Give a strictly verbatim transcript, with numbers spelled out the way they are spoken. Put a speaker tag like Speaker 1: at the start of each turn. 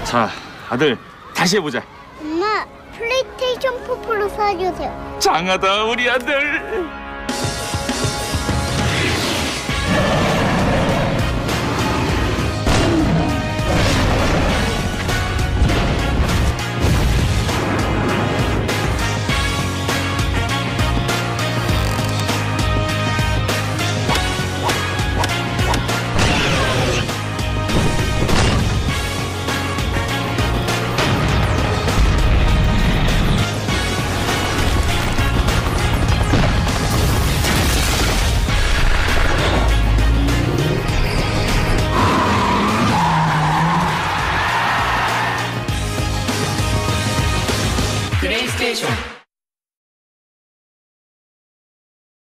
Speaker 1: 자, 아들 다시 해보자.
Speaker 2: 엄마, 플레이스테이션 포 프로 사주세요.
Speaker 1: 장하다 우리 아들.